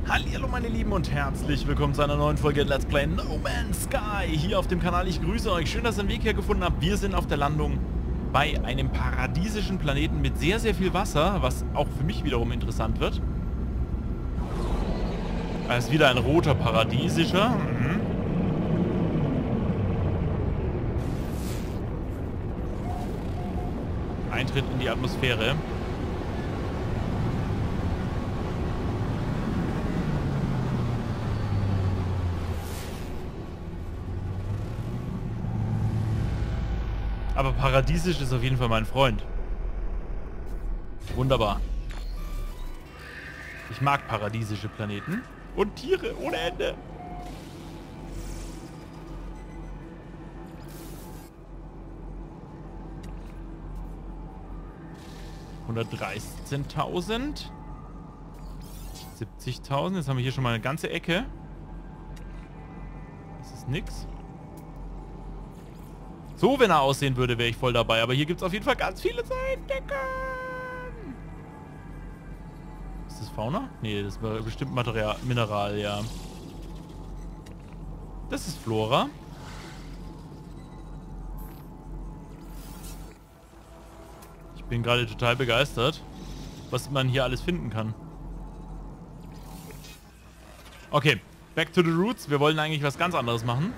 Hallihallo meine Lieben und herzlich willkommen zu einer neuen Folge Let's Play No Man's Sky hier auf dem Kanal. Ich grüße euch. Schön, dass ihr den Weg hier gefunden habt. Wir sind auf der Landung bei einem paradiesischen Planeten mit sehr, sehr viel Wasser, was auch für mich wiederum interessant wird. Es ist wieder ein roter paradiesischer. Eintritt in die Atmosphäre. Aber paradiesisch ist auf jeden Fall mein Freund. Wunderbar. Ich mag paradiesische Planeten. Und Tiere ohne Ende. $113.000. 70.000. Jetzt haben wir hier schon mal eine ganze Ecke. Das ist nix. So, wenn er aussehen würde, wäre ich voll dabei. Aber hier gibt es auf jeden Fall ganz viele zu entdecken. Ist das Fauna? Nee, das war bestimmt Mineral, ja. Das ist Flora. Ich bin gerade total begeistert, was man hier alles finden kann. Okay, back to the roots. Wir wollen eigentlich was ganz anderes machen.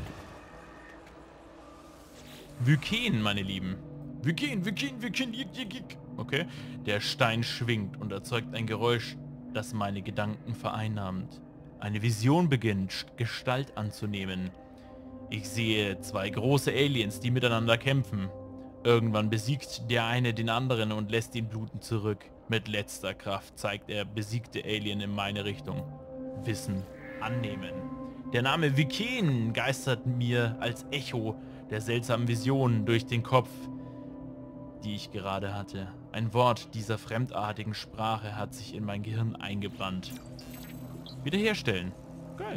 Vyken, meine Lieben. Vyken. Okay. Der Stein schwingt und erzeugt ein Geräusch, das meine Gedanken vereinnahmt. Eine Vision beginnt, Gestalt anzunehmen. Ich sehe zwei große Aliens, die miteinander kämpfen. Irgendwann besiegt der eine den anderen und lässt ihn bluten zurück. Mit letzter Kraft zeigt der besiegte Alien in meine Richtung. Wissen annehmen. Der Name Vyken geistert mir als Echo der seltsamen Visionen durch den Kopf, die ich gerade hatte. Ein Wort dieser fremdartigen Sprache hat sich in mein Gehirn eingebrannt. Wiederherstellen. Geil.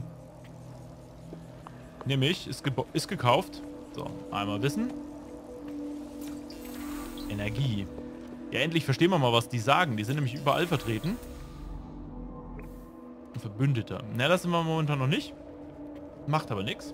Nämlich, ist gekauft. So, einmal wissen. Energie. Ja, endlich verstehen wir mal, was die sagen. Die sind nämlich überall vertreten. Ein Verbündeter. Na, das sind wir momentan noch nicht. Macht aber nichts.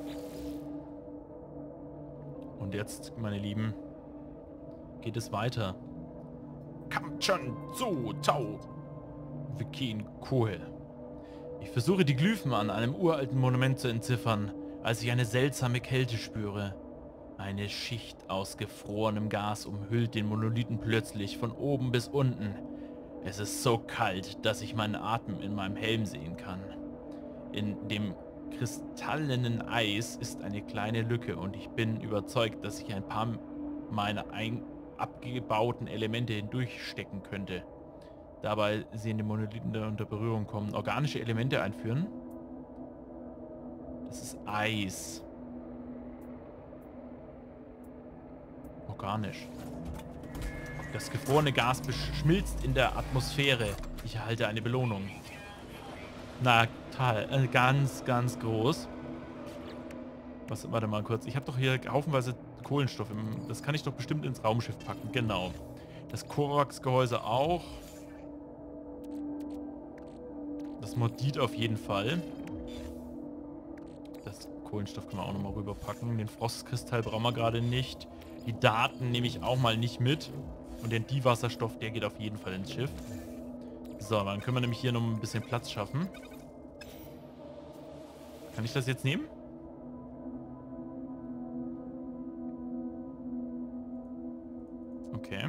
Und jetzt, meine Lieben, geht es weiter. Kamchan Zu Tau Vyken Kohe. Ich versuche die Glyphen an einem uralten Monument zu entziffern, als ich eine seltsame Kälte spüre. Eine Schicht aus gefrorenem Gas umhüllt den Monolithen plötzlich von oben bis unten. Es ist so kalt, dass ich meinen Atem in meinem Helm sehen kann. In dem kristallenen Eis ist eine kleine Lücke und ich bin überzeugt, dass ich ein paar meiner abgebauten Elemente hindurchstecken könnte. Dabei sehen die Monolithen da unter Berührung kommen. Organische Elemente einführen. Das ist Eis. Organisch. Das gefrorene Gas schmilzt in der Atmosphäre. Ich erhalte eine Belohnung. Na, total. Ganz, ganz groß. Was, warte mal kurz. Ich habe doch hier haufenweise Kohlenstoff. Das kann ich doch bestimmt ins Raumschiff packen. Genau. Das Kovax-Gehäuse auch. Das Mordit auf jeden Fall. Das Kohlenstoff können wir auch nochmal rüberpacken. Den Frostkristall brauchen wir gerade nicht. Die Daten nehme ich auch mal nicht mit. Und den Diwasserstoff, der geht auf jeden Fall ins Schiff. So, dann können wir nämlich hier noch ein bisschen Platz schaffen. Kann ich das jetzt nehmen? Okay.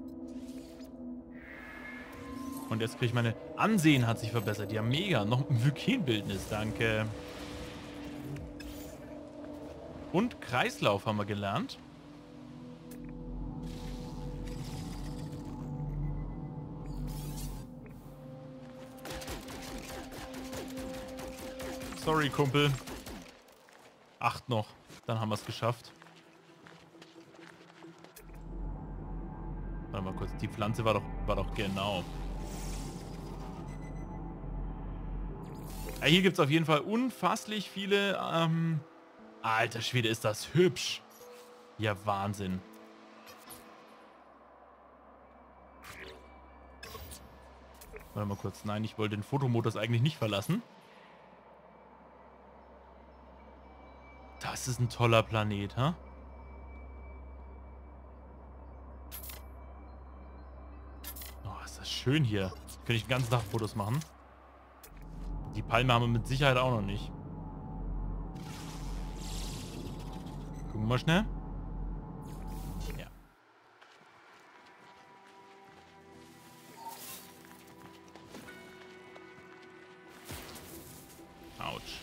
Und jetzt kriege ich meine... Ansehen hat sich verbessert. Ja, mega. Noch ein Vyken-Bildnis. Danke. Und Kreislauf haben wir gelernt. Sorry, Kumpel. 8 noch. Dann haben wir es geschafft. Warte mal kurz. Die Pflanze war doch genau. Ja, hier gibt es auf jeden Fall unfasslich viele... Alter Schwede, ist das hübsch. Ja, Wahnsinn. Warte mal kurz. Nein, ich wollte den Fotomodus eigentlich nicht verlassen. Das ist ein toller Planet, ha? Oh, ist das schön hier. Könnte ich den ganzen Tag Fotos machen. Die Palme haben wir mit Sicherheit auch noch nicht. Gucken wir mal schnell. Ja. Autsch.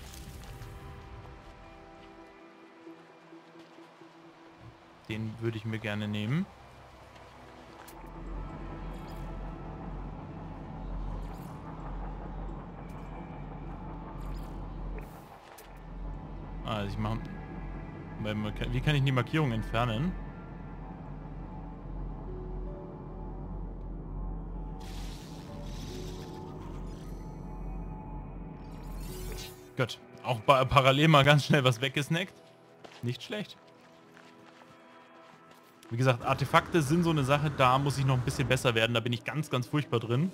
Den würde ich mir gerne nehmen. Also ich mache... Wie kann ich die Markierung entfernen? Gut. Auch parallel mal ganz schnell was weggesnackt. Nicht schlecht. Wie gesagt, Artefakte sind so eine Sache, da muss ich noch ein bisschen besser werden. Da bin ich ganz, ganz furchtbar drin.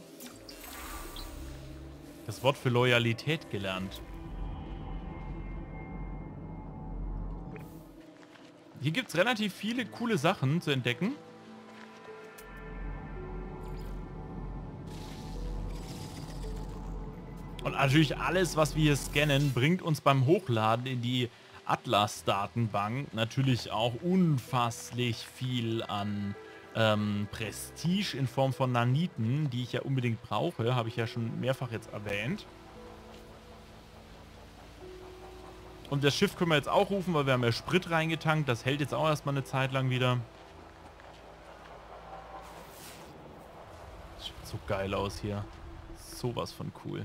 Das Wort für Loyalität gelernt. Hier gibt es relativ viele coole Sachen zu entdecken. Und natürlich alles, was wir hier scannen, bringt uns beim Hochladen in die Atlas-Datenbank natürlich auch unfasslich viel an Prestige in Form von Naniten, die ich ja unbedingt brauche. Habe ich ja schon mehrfach jetzt erwähnt. Und das Schiff können wir jetzt auch rufen, weil wir haben ja Sprit reingetankt. Das hält jetzt auch erstmal eine Zeit lang wieder. Das sieht so geil aus hier. Sowas von cool.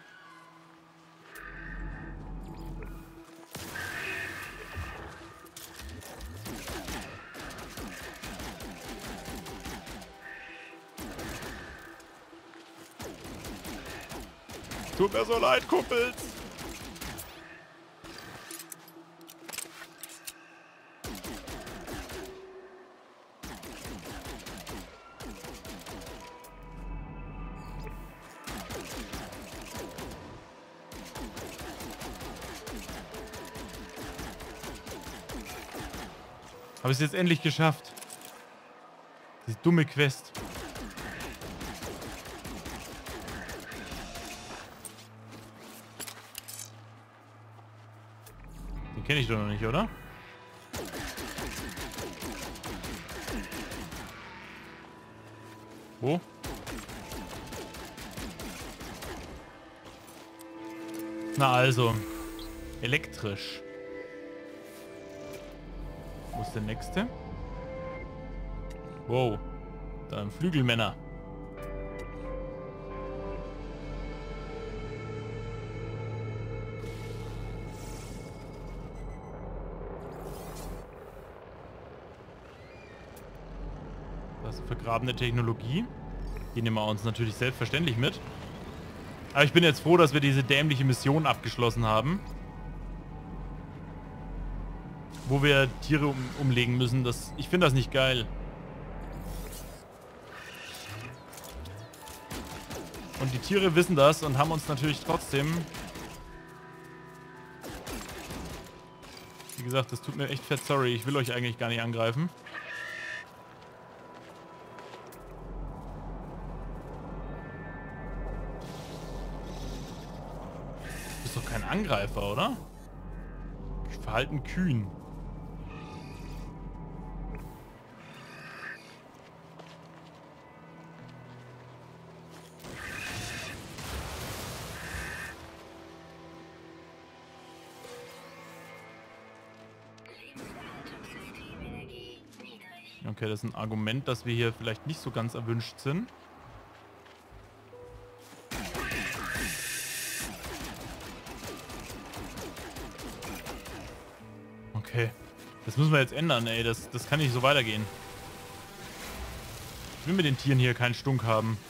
Tut mir so leid, Kumpels. Habe ich es jetzt endlich geschafft. Diese dumme Quest. Den kenne ich doch noch nicht, oder? Wo? Na also. Elektrisch. Wo ist der nächste? Wow. Dann Flügelmänner. Das ist vergrabene Technologie. Die nehmen wir uns natürlich selbstverständlich mit. Aber ich bin jetzt froh, dass wir diese dämliche Mission abgeschlossen haben. Wo wir Tiere umlegen müssen. Ich finde das nicht geil. Und die Tiere wissen das und haben uns natürlich trotzdem... Wie gesagt, das tut mir echt fett sorry. Ich will euch eigentlich gar nicht angreifen. Du bist doch kein Angreifer, oder? Verhalten kühn. Okay, das ist ein Argument, dass wir hier vielleicht nicht so ganz erwünscht sind. Okay. Das müssen wir jetzt ändern, ey. Das kann nicht so weitergehen. Ich will mit den Tieren hier keinen Stunk haben.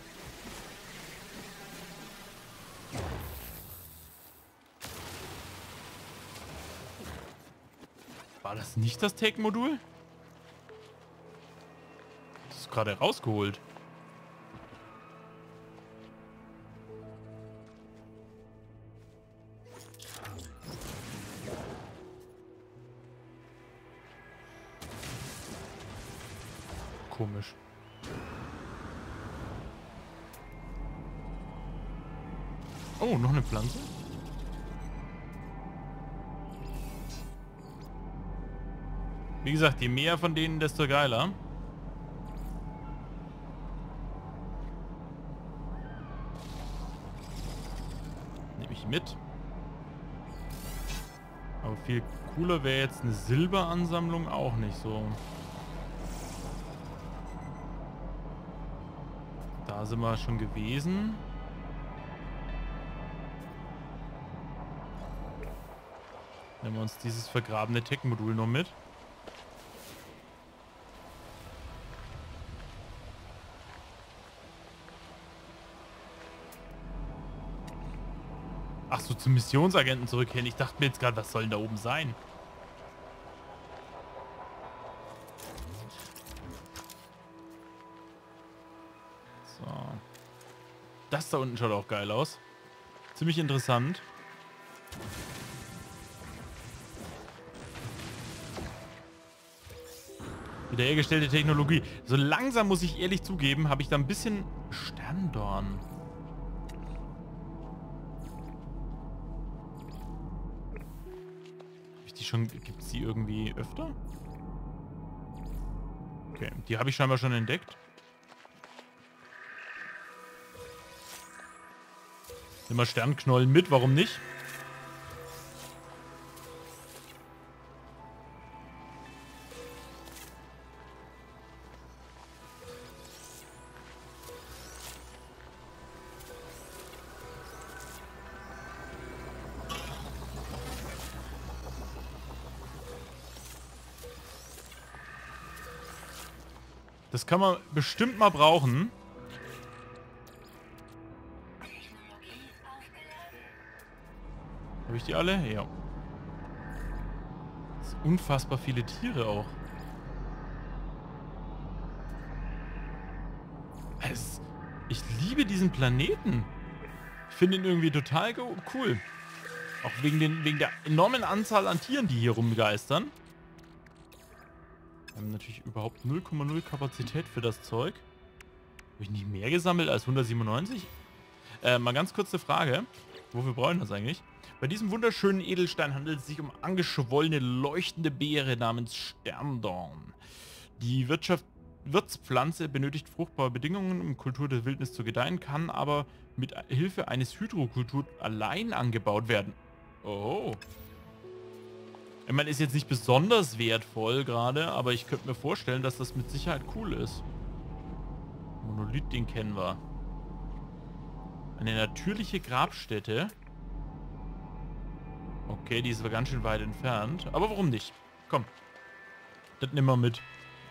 War das nicht das Take-Modul? Das ist gerade rausgeholt. komisch. Oh, noch eine Pflanze? Wie gesagt, je mehr von denen, desto geiler. Nehme ich mit. Aber viel cooler wäre jetzt eine Silberansammlung auch nicht so. Da sind wir schon gewesen. Nehmen wir uns dieses vergrabene Tech-Modul noch mit. Ach so, zum Missionsagenten zurückkehren. Ich dachte mir jetzt gerade, was soll denn da oben sein? So. Das da unten schaut auch geil aus. Ziemlich interessant. Wiederhergestellte Technologie. So langsam, muss ich ehrlich zugeben, habe ich da ein bisschen Sterndorn. Gibt es die irgendwie öfter? Okay, die habe ich scheinbar schon entdeckt. Nimm mal Sternknollen mit, warum nicht? Das kann man bestimmt mal brauchen. Habe ich die alle? Ja. Das sind unfassbar viele Tiere auch. Ich liebe diesen Planeten. Ich finde ihn irgendwie total cool. Auch wegen der enormen Anzahl an Tieren, die hier rumgeistern. Wir haben natürlich überhaupt 0,0 Kapazität für das Zeug. Habe ich nicht mehr gesammelt als 197? Mal ganz kurze Frage. Wofür brauchen wir das eigentlich? Bei diesem wunderschönen Edelstein handelt es sich um angeschwollene, leuchtende Beere namens Sterndorn. Die Wirtspflanze benötigt fruchtbare Bedingungen, um Kultur der Wildnis zu gedeihen, kann aber mit Hilfe eines Hydrokultur allein angebaut werden. Oh. Ich meine, ist jetzt nicht besonders wertvoll gerade, aber ich könnte mir vorstellen, dass das mit Sicherheit cool ist. Monolith, den kennen wir. Eine natürliche Grabstätte. Okay, die ist aber ganz schön weit entfernt. Aber warum nicht? Komm. Das nehmen wir mit.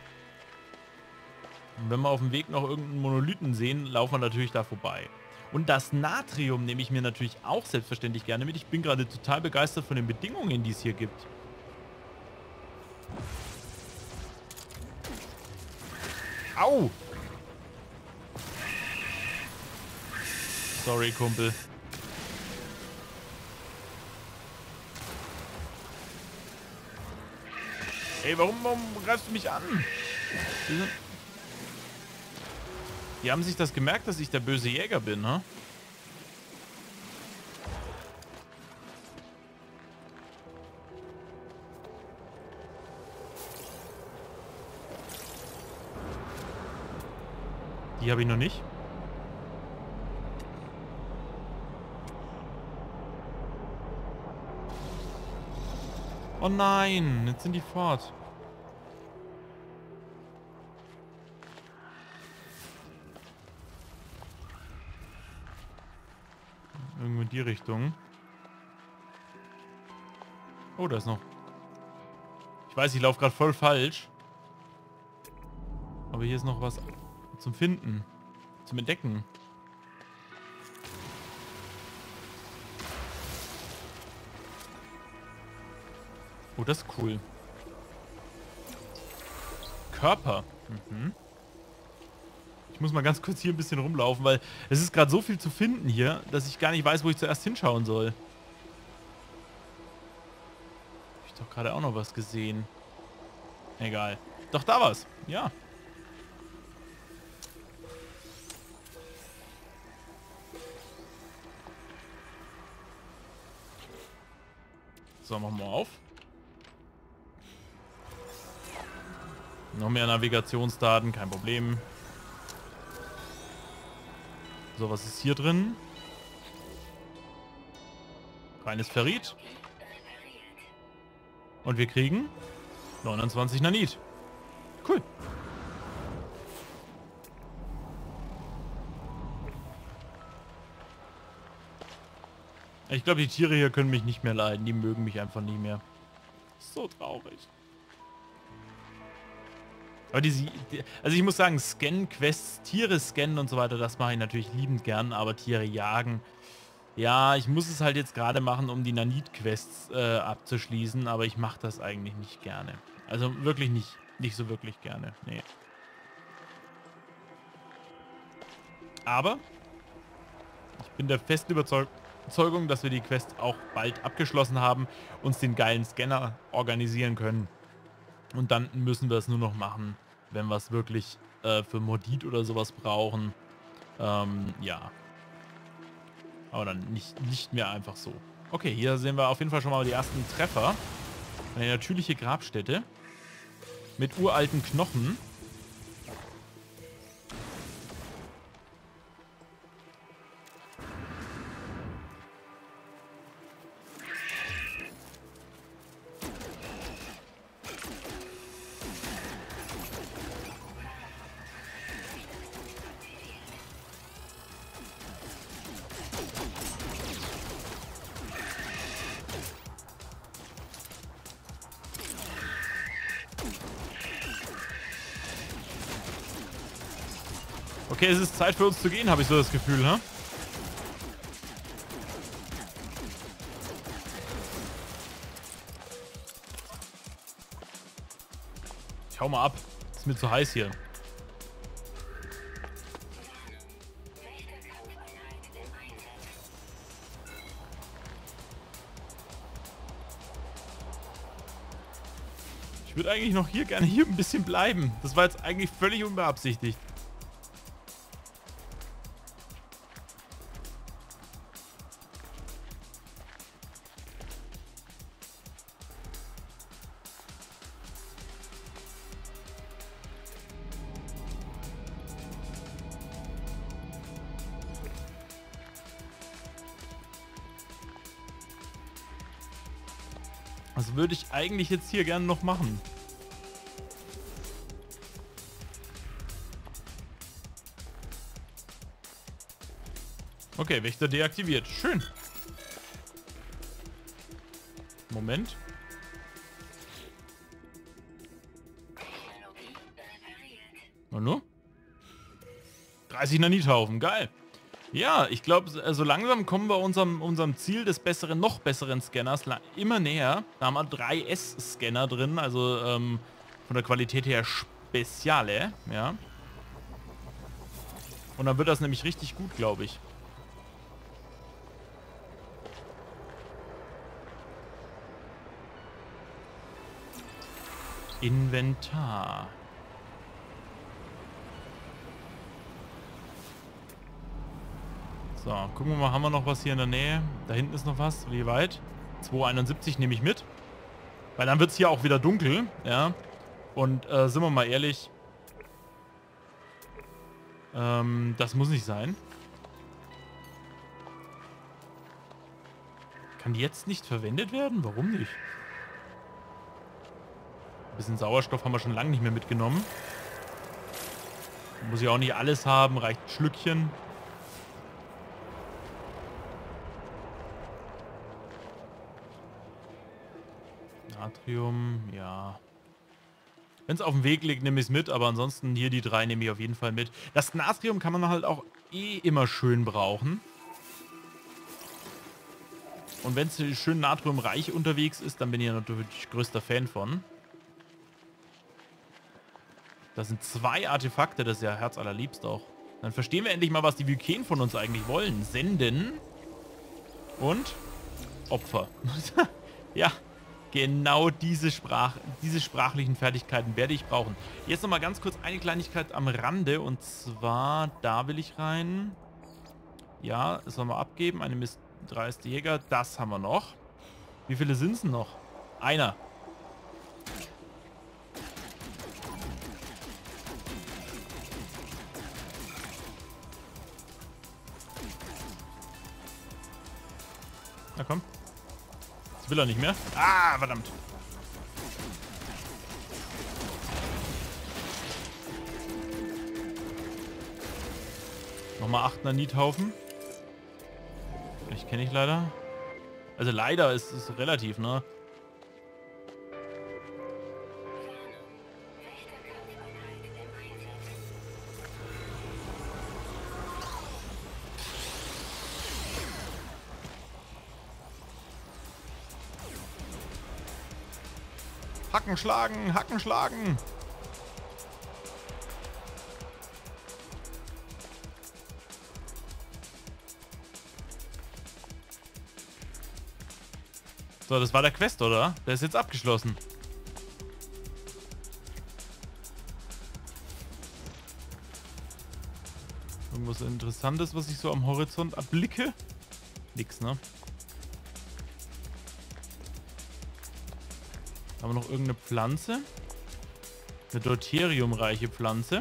Und wenn wir auf dem Weg noch irgendeinen Monolithen sehen, laufen wir natürlich da vorbei. Und das Natrium nehme ich mir natürlich auch selbstverständlich gerne mit. Ich bin gerade total begeistert von den Bedingungen, die es hier gibt. Au! Sorry, Kumpel. Ey, warum greifst du mich an? Die haben sich das gemerkt, dass ich der böse Jäger bin, ne? Die habe ich noch nicht. Oh nein, jetzt sind die fort. Irgendwo in die Richtung. Oh, da ist noch. Ich weiß, ich laufe gerade voll falsch. Aber hier ist noch was zum Finden. Zum Entdecken. Oh, das ist cool. Körper. Mhm. Ich muss mal ganz kurz hier ein bisschen rumlaufen, weil es ist gerade so viel zu finden hier, dass ich gar nicht weiß, wo ich zuerst hinschauen soll. Habe ich doch gerade auch noch was gesehen. Egal. Doch, da war's. Ja. So, machen wir auf. Noch mehr Navigationsdaten, kein Problem. So, was ist hier drin? Reines Ferrit. Und wir kriegen 29 Nanit. Cool. Ich glaube, die Tiere hier können mich nicht mehr leiden. Die mögen mich einfach nicht mehr. So traurig. Aber also ich muss sagen, Scan-Quests, Tiere scannen und so weiter, das mache ich natürlich liebend gern, aber Tiere jagen. Ja, ich muss es halt jetzt gerade machen, um die Nanit-Quests abzuschließen, aber ich mache das eigentlich nicht gerne. Also wirklich nicht so wirklich gerne, nee. Aber ich bin der festen Überzeugung, dass wir die Quest auch bald abgeschlossen haben, uns den geilen Scanner organisieren können. Und dann müssen wir es nur noch machen, wenn wir es wirklich für Modit oder sowas brauchen. Ja. Aber dann nicht mehr einfach so. Okay, hier sehen wir auf jeden Fall schon mal die ersten Treffer. Eine natürliche Grabstätte. Mit uralten Knochen. Okay, es ist Zeit für uns zu gehen, habe ich so das Gefühl, ne? Ich hau mal ab. Ist mir zu heiß hier. Ich würde eigentlich noch gerne hier ein bisschen bleiben. Das war jetzt eigentlich völlig unbeabsichtigt. Das würde ich eigentlich jetzt hier gerne noch machen. Okay, Wächter deaktiviert. Schön. Moment. Und nur? 30 Nanithaufen. Geil. Ja, ich glaube, so langsam kommen wir unserem Ziel des besseren, noch besseren Scanners immer näher. Da haben wir 3 S-Scanner drin, also von der Qualität her Speziale, ja. Und dann wird das nämlich richtig gut, glaube ich. Inventar. So, gucken wir mal, haben wir noch was hier in der Nähe? Da hinten ist noch was. Wie weit? 271 nehme ich mit. Weil dann wird es hier auch wieder dunkel, ja. Und sind wir mal ehrlich, das muss nicht sein. Kann die jetzt nicht verwendet werden? Warum nicht? Ein bisschen Sauerstoff haben wir schon lange nicht mehr mitgenommen. Muss ich auch nicht alles haben, reicht ein Schlückchen. Natrium, ja. Wenn es auf dem Weg liegt, nehme ich es mit, aber ansonsten hier die 3 nehme ich auf jeden Fall mit. Das Natrium kann man halt auch immer schön brauchen. Und wenn es schön natriumreich unterwegs ist, dann bin ich natürlich größter Fan von. Das sind 2 Artefakte, das ist ja herzallerliebst auch. Dann verstehen wir endlich mal, was die Vyken von uns eigentlich wollen. Senden und Opfer. Ja, genau diese sprachlichen Fertigkeiten werde ich brauchen. Jetzt nochmal ganz kurz eine Kleinigkeit am Rande und zwar, da will ich rein. Ja, das sollen wir abgeben. Eine mistdreiste Jäger, das haben wir noch. Wie viele sind es noch? Einer. Na komm. Das will er nicht mehr. Ah, verdammt. Nochmal 8 Nanithaufen. Ich kenne ich leider. Also leider ist es relativ, ne? Hacken schlagen, Hacken schlagen. So, das war der Quest, oder? Der ist jetzt abgeschlossen. Irgendwas Interessantes, was ich so am Horizont erblicke? Nix, ne? Haben wir noch irgendeine Pflanze? Eine deuteriumreiche Pflanze.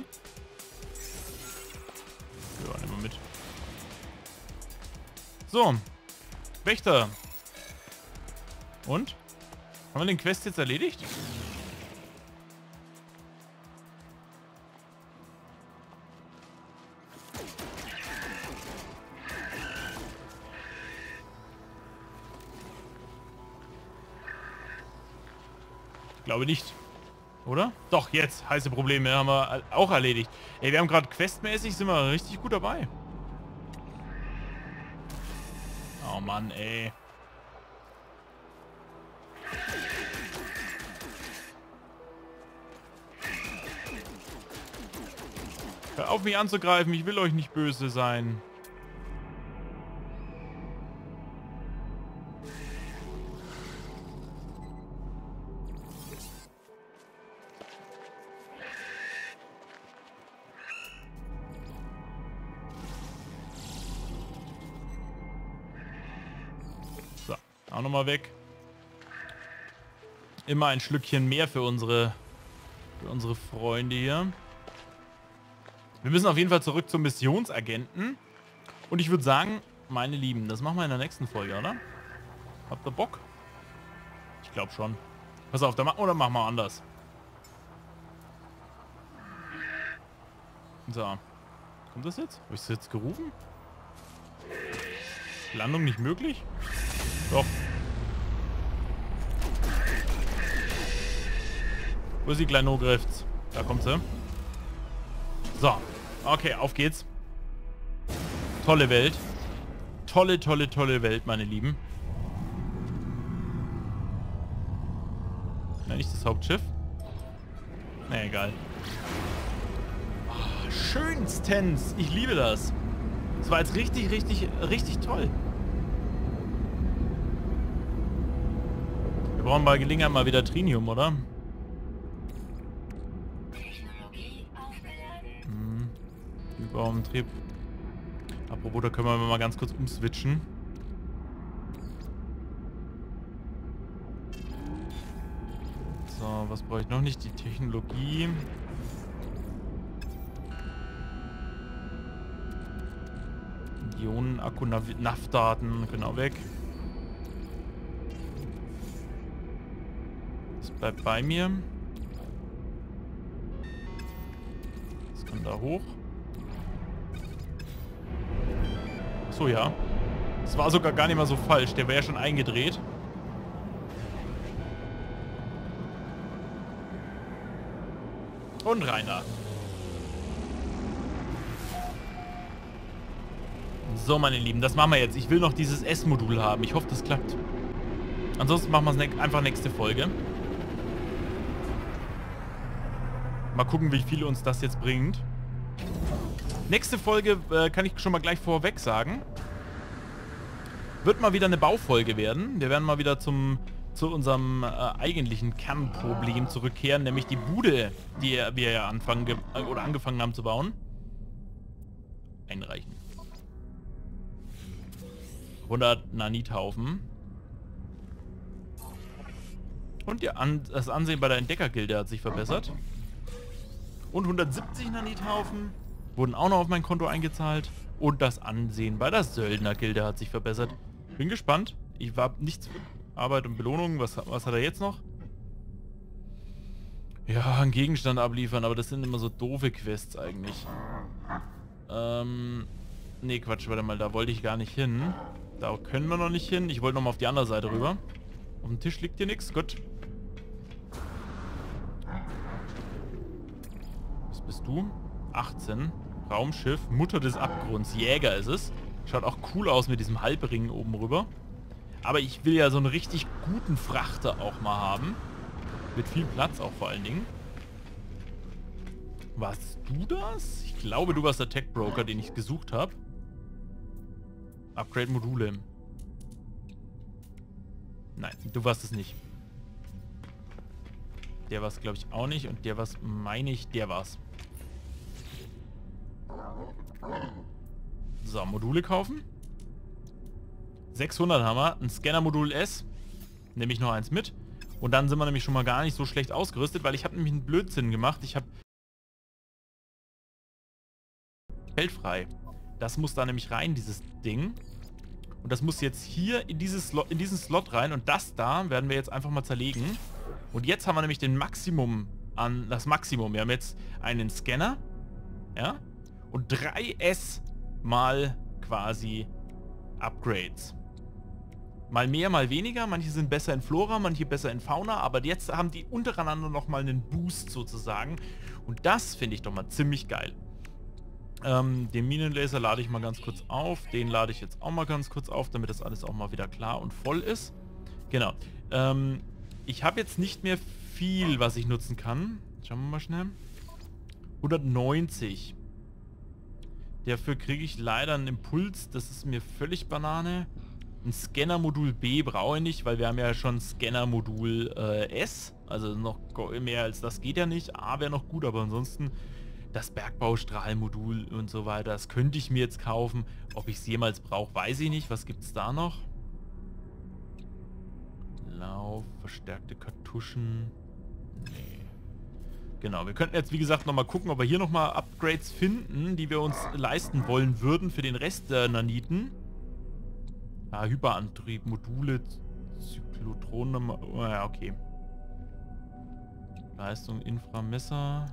Ja, nehmen wir mit. So. Wächter. Und? Haben wir den Quest jetzt erledigt? Ich glaube nicht. Oder? Doch, jetzt. Heiße Probleme haben wir auch erledigt. Ey, wir haben gerade questmäßig, sind wir richtig gut dabei. Oh Mann, ey. Hör auf mich anzugreifen, ich will euch nicht böse sein. So, auch nochmal weg. Immer ein Schlückchen mehr für unsere Freunde hier. Wir müssen auf jeden Fall zurück zum Missionsagenten. Und ich würde sagen, meine Lieben, das machen wir in der nächsten Folge, oder? Habt ihr Bock? Ich glaube schon. Pass auf, oder machen wir anders. So. Kommt das jetzt? Habe ich es jetzt gerufen? Landung nicht möglich? Doch. Wo ist die kleine Ogriffs? Da kommt sie. So. Okay, auf geht's. Tolle Welt. Tolle, tolle, tolle Welt, meine Lieben. Na, nicht das Hauptschiff. Na, egal. Oh, schönstens. Ich liebe das. Das war jetzt richtig, richtig, richtig toll. Wir brauchen bei Gelegenheit mal wieder Trinium, oder? Überumtrieb. Apropos, da können wir mal ganz kurz umswitchen. So, was brauche ich noch nicht? Die Technologie. Ionen-Akku, NAV-Daten, genau weg. Das bleibt bei mir. Das kann da hoch. So, ja. Das war sogar gar nicht mal so falsch. Der wäre ja schon eingedreht. Und rein da. So, meine Lieben, das machen wir jetzt. Ich will noch dieses S-Modul haben. Ich hoffe, das klappt. Ansonsten machen wir es einfach nächste Folge. Mal gucken, wie viel uns das jetzt bringt. Nächste Folge, kann ich schon mal gleich vorweg sagen, wird mal wieder eine Baufolge werden. Wir werden mal wieder zu unserem eigentlichen Kernproblem zurückkehren, nämlich die Bude, die wir ja angefangen haben zu bauen. Einreichen. 100 Nanithaufen. Und das Ansehen bei der Entdeckergilde hat sich verbessert. Und 170 Nanithaufen wurden auch noch auf mein Konto eingezahlt. Und das Ansehen bei der Söldnergilde hat sich verbessert. Bin gespannt. Ich war nichts für Arbeit und Belohnung. Was hat er jetzt noch? Ja, einen Gegenstand abliefern, aber das sind immer so doofe Quests eigentlich. Nee, Quatsch, warte mal, da wollte ich gar nicht hin. Da können wir noch nicht hin. Ich wollte nochmal auf die andere Seite rüber. Auf dem Tisch liegt hier nichts. Gut. Was bist du? 18. Raumschiff. Mutter des Abgrunds. Jäger ist es. Schaut auch cool aus mit diesem Halbring oben rüber. Aber ich will ja so einen richtig guten Frachter auch mal haben. Mit viel Platz auch vor allen Dingen. Warst du das? Ich glaube, du warst der Tech-Broker, den ich gesucht habe. Upgrade-Module. Nein, du warst es nicht. Der war es, glaube ich, auch nicht. Und der war's, meine ich, der war's. So, Module kaufen. 600 haben wir. Ein Scanner-Modul S. Nehme ich noch eins mit. Und dann sind wir nämlich schon mal gar nicht so schlecht ausgerüstet, weil ich habe nämlich einen Blödsinn gemacht. Ich habe Feld frei. Das muss da nämlich rein, dieses Ding. Und das muss jetzt hier in diesen Slot rein. Und das da werden wir jetzt einfach mal zerlegen. Und jetzt haben wir nämlich das Maximum. Wir haben jetzt einen Scanner. Ja. Und 3S mal quasi Upgrades. Mal mehr, mal weniger. Manche sind besser in Flora, manche besser in Fauna. Aber jetzt haben die untereinander nochmal einen Boost sozusagen. Und das finde ich doch mal ziemlich geil. Den Minenlaser lade ich mal ganz kurz auf. Den lade ich jetzt auch mal ganz kurz auf, damit das alles auch mal wieder klar und voll ist. Genau. Ich habe jetzt nicht mehr viel, was ich nutzen kann. Schauen wir mal schnell. 190. Dafür kriege ich leider einen Impuls. Das ist mir völlig Banane. Ein Scanner-Modul B brauche ich nicht, weil wir haben ja schon Scanner-Modul S. Also noch mehr als das geht ja nicht. A wäre noch gut, aber ansonsten das Bergbaustrahlmodul und so weiter. Das könnte ich mir jetzt kaufen. Ob ich es jemals brauche, weiß ich nicht. Was gibt es da noch? Lauf, verstärkte Kartuschen. Nee. Genau, wir könnten jetzt wie gesagt nochmal gucken, ob wir hier nochmal Upgrades finden, die wir uns leisten wollen würden für den Rest der Naniten. Ah, Hyperantrieb, Module, Zyklotronen, oh ja, okay. Leistung, Inframesser.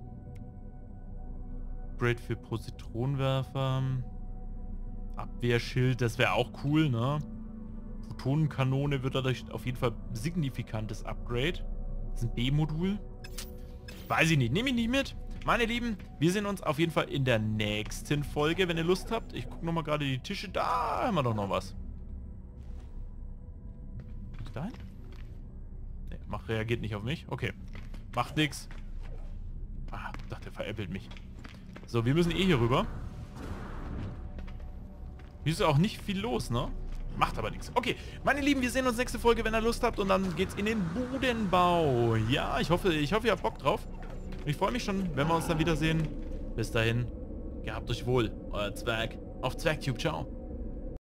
Upgrade für Positronenwerfer. Abwehrschild, das wäre auch cool, ne? Photonenkanone wird dadurch auf jeden Fall signifikantes Upgrade. Das ist ein B-Modul. Weiß ich nicht, nehme ich nicht mit. Meine Lieben, wir sehen uns auf jeden Fall in der nächsten Folge, wenn ihr Lust habt. Ich gucke nochmal gerade die Tische. Da haben wir doch noch was. Ist da hin? Ne, reagiert nicht auf mich. Okay. Macht nix. Ah, dachte, der veräppelt mich. So, wir müssen eh hier rüber. Hier ist ja auch nicht viel los, ne? Macht aber nichts. Okay, meine Lieben, wir sehen uns nächste Folge, wenn ihr Lust habt. Und dann geht's in den Budenbau. Ja, ich hoffe, ihr habt Bock drauf. Ich freue mich schon, wenn wir uns dann wiedersehen. Bis dahin, gehabt euch wohl. Euer Zwerg auf Zwergtube. Ciao.